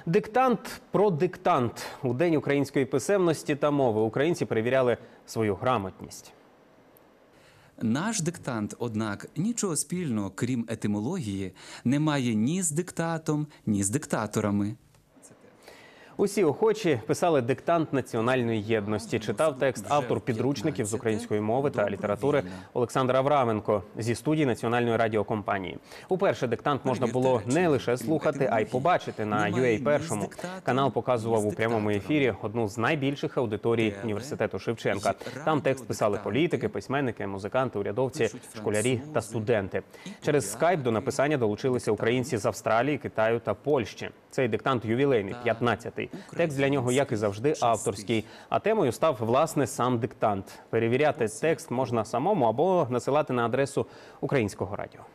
Диктант про диктант. У День української писемності та мови українці перевіряли свою грамотність. Наш диктант, однак, нічого спільного, крім етимології, не має ні з диктатом, ні з диктаторами. Усі охочі писали диктант національної єдності. Читав текст автор підручників з української мови та літератури Олександр Авраменко зі студії Національної радіокомпанії. Уперше диктант можна було не лише слухати, а й побачити на UA1. Канал показував у прямому ефірі одну з найбільших аудиторій університету Шевченка. Там текст писали політики, письменники, музиканти, урядовці, школярі та студенти. Через скайп до написання долучилися українці з Австралії, Китаю та Польщі. Цей диктант ювілейний, 15-й. Текст для нього, як і завжди, авторський. А темою став, власне, сам диктант. Перевіряти текст можна самому або насилати на адресу Українського радіо.